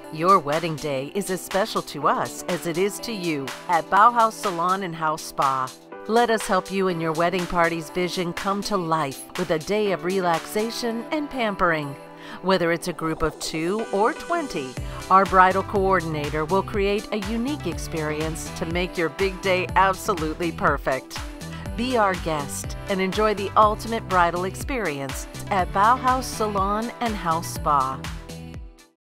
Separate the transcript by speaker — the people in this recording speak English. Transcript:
Speaker 1: Your wedding day is as special to us as it is to you at Bauhaus Salon and House Spa. Let us help you and your wedding party's vision come to life with a day of relaxation and pampering. Whether it's a group of 2 or 20, our bridal coordinator will create a unique experience to make your big day absolutely perfect. Be our guest and enjoy the ultimate bridal experience at Bauhaus Salon and House Spa.